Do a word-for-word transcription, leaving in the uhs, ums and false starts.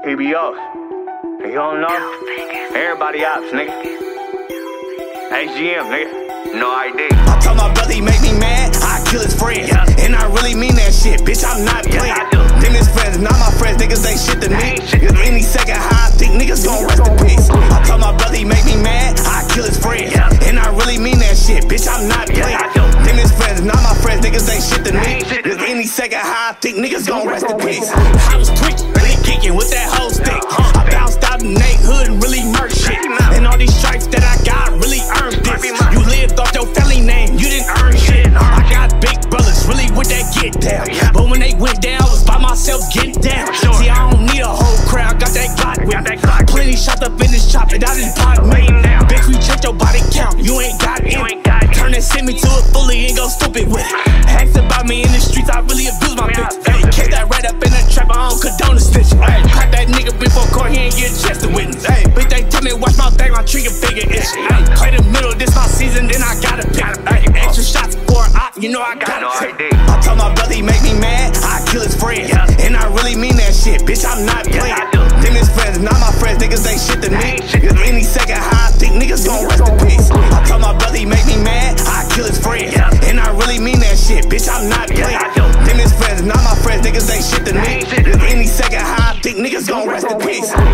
He be ops. You don't know? Everybody ops, nigga. H G M, nigga. No I D. I told my brother he make me mad, I kill his friends. Yeah. And I really mean that shit, bitch, I'm not playing. Yeah, them his friends, not my friends, niggas ain't shit to me. Cause any second how I think niggas gon' rest in peace. I told my brother he make me mad, I kill his friends. Yeah. And I really mean that shit, bitch, I'm not playing. Yeah, them his friends, not my friends, niggas ain't shit to me. Cause any second how I think niggas gon' rest in peace. I was tweaking, really kicking with that whole stick. I bounced out in neighborhood and really murked shit. And all these stripes that I got really earned this. You lived off your family name, you didn't earn shit. I got big brothers, really with that get down. But when they went down, I was by myself getting down. See, I don't need a whole crowd, got that Glock with me. Plenty shot up in this chop, and I didn't pot me. Bitch, we check your body count, you ain't got it. Turn and send me to it fully and go stupid with it. Ask about me in the streets, I really abuse my bitch. Hey, catch that right up in the trap, I don't condone the stitch. Hey, crack that nigga before court, he ain't get a chance to witness. Hey, bitch, they tell me watch my back, my trigger bigger itch. Hey, play the middle, this my season, then I gotta pick. Hey, extra shots for an op, you know I gotta take. I told my brother he make me mad, I kill his friends. And I really mean that shit, bitch, I'm not playing. Them his friends, not my friends, niggas ain't shit to me. Cause any second how I think niggas gon' rest in peace. I told my brother he make me mad, I kill his friends. And I really mean that shit, bitch, I'm not playing. Them his friends, not my friends, niggas ain't shit to me. Cause any second how I think niggas gon' rest in peace.